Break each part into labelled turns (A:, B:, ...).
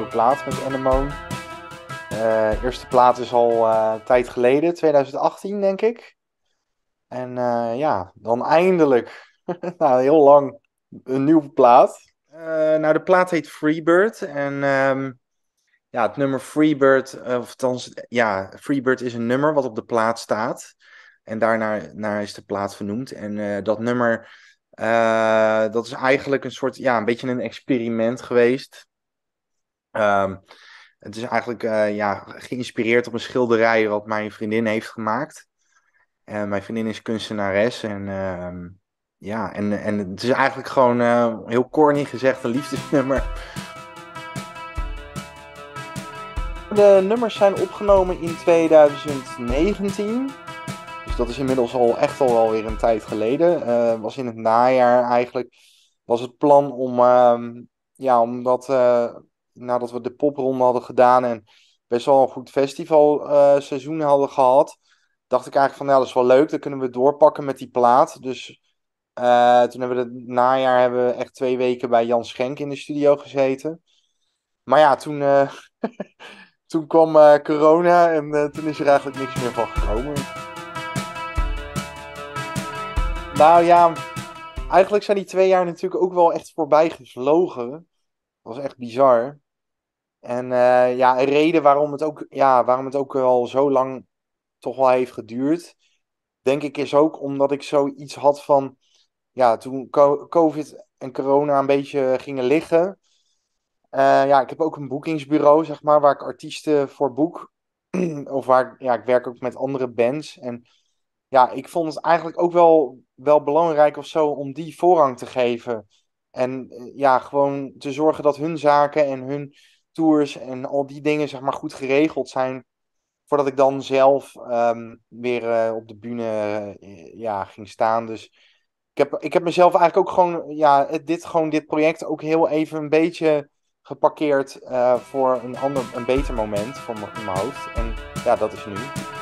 A: nieuwe plaat met Anemone. Eerste plaat is al een tijd geleden, 2018 denk ik. En ja, dan eindelijk, nou heel lang, een nieuwe plaat. Nou, de plaat heet Freebird. En ja, het nummer Freebird, of althans, ja, Freebird is een nummer wat op de plaat staat. En daarnaar is de plaat vernoemd. En dat nummer, dat is eigenlijk een soort, ja, een beetje een experiment geweest. Ehm, Het is eigenlijk ja, geïnspireerd op een schilderij wat mijn vriendin heeft gemaakt. Mijn vriendin is kunstenares en ja, en het is eigenlijk gewoon heel corny gezegd een liefdesnummer. De nummers zijn opgenomen in 2019. Dus dat is inmiddels al echt al wel weer een tijd geleden. Was in het najaar eigenlijk. Was het plan om, ja, omdat nadat we de popronde hadden gedaan en best wel een goed festivalseizoen hadden gehad, dacht ik eigenlijk van, ja, dat is wel leuk. Dan kunnen we doorpakken met die plaat. Dus toen hebben we het najaar hebben we echt 2 weken bij Jan Schenk in de studio gezeten. Maar ja, toen, toen kwam corona en toen is er eigenlijk niks meer van gekomen. Nou ja, eigenlijk zijn die 2 jaar natuurlijk ook wel echt voorbij gevlogen. Dat was echt bizar. En ja, een reden waarom het ook wel zo lang toch wel heeft geduurd, denk ik, is ook omdat ik zoiets had van, ja, toen COVID en corona een beetje gingen liggen. Ja, ik heb ook een boekingsbureau, zeg maar, waar ik artiesten voor boek. Of waar, ja, ik werk ook met andere bands. En ja, ik vond het eigenlijk ook wel belangrijk of zo om die voorrang te geven. En ja, gewoon te zorgen dat hun zaken en hun tours en al die dingen, zeg maar, goed geregeld zijn. Voordat ik dan zelf weer op de bühne ja, ging staan. Dus ik heb mezelf eigenlijk ook gewoon, ja, dit project ook heel even een beetje geparkeerd voor een beter moment voor in mijn hoofd. En ja, dat is nu.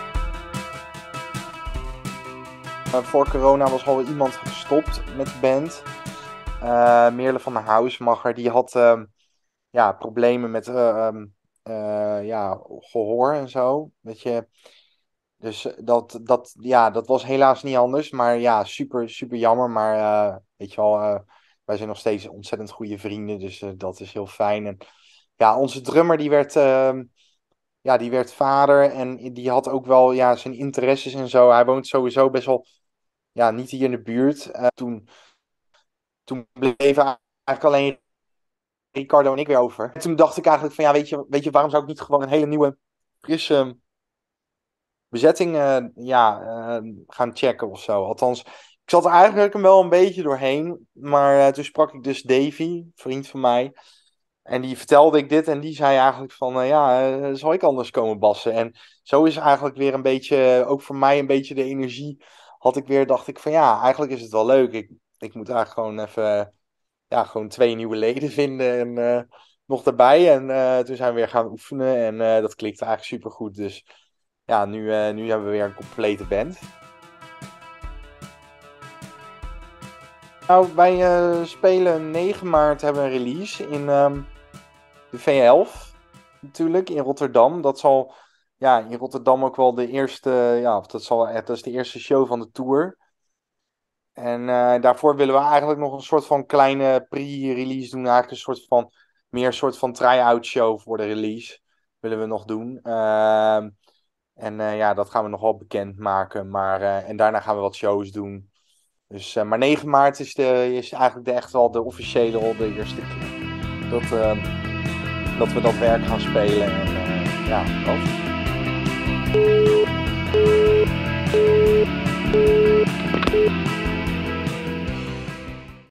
A: Voor corona was al iemand gestopt met de band. Meerle van der Housemacher, die had ja, problemen met ja, gehoor en zo. Weet je. Dus ja, dat was helaas niet anders. Maar ja, super, super jammer. Maar weet je wel, wij zijn nog steeds ontzettend goede vrienden. Dus dat is heel fijn. En ja, onze drummer ja, die werd vader. En die had ook wel ja, zijn interesses en zo. Hij woont sowieso best wel ja, niet hier in de buurt. Toen bleven eigenlijk alleen Ricardo en ik weer over. En toen dacht ik eigenlijk van ja, weet je, waarom zou ik niet gewoon een hele nieuwe, frisse bezetting ja, gaan checken of zo. Althans, ik zat er eigenlijk wel een beetje doorheen. Maar toen sprak ik dus Davy, een vriend van mij. En die vertelde ik dit en die zei eigenlijk van, ja, zal ik anders komen bassen? En zo is eigenlijk weer een beetje, ook voor mij een beetje de energie, dacht ik van ja, eigenlijk is het wel leuk. Ik moet eigenlijk gewoon even, ja, gewoon 2 nieuwe leden vinden en nog erbij. En toen zijn we weer gaan oefenen en dat klikte eigenlijk supergoed. Dus ja, nu hebben we weer een complete band. Nou, wij spelen 9 maart hebben we een release in de V11 natuurlijk, in Rotterdam. Dat zal ja, in Rotterdam ook wel de eerste, ja, of dat is de eerste show van de tour. En daarvoor willen we eigenlijk nog een soort van kleine pre-release doen. Eigenlijk een soort van, meer een soort van try-out show voor de release willen we nog doen. En ja, dat gaan we nog wel bekend maken. Maar, en daarna gaan we wat shows doen. Dus, maar 9 maart is eigenlijk echt wel de officiële, de eerste keer dat we dat werk gaan spelen. En ja, dat.